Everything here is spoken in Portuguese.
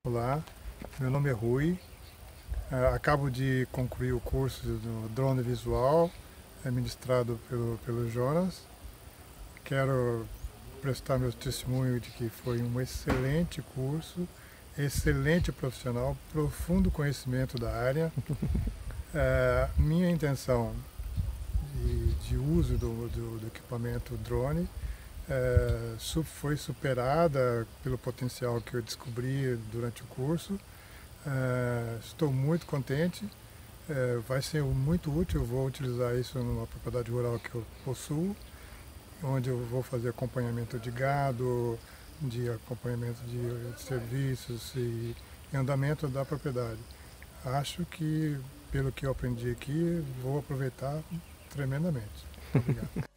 Olá, meu nome é Rui. Acabo de concluir o curso do drone visual, ministrado pelo Jonas. Quero prestar meu testemunho de que foi um excelente curso, excelente profissional, profundo conhecimento da área. Minha intenção de uso do equipamento drone foi superada pelo potencial que eu descobri durante o curso. Estou muito contente, vai ser muito útil. Eu vou utilizar isso numa propriedade rural que eu possuo, onde eu vou fazer acompanhamento de gado, de acompanhamento de serviços e andamento da propriedade. Acho que, pelo que eu aprendi aqui, vou aproveitar tremendamente. Obrigado.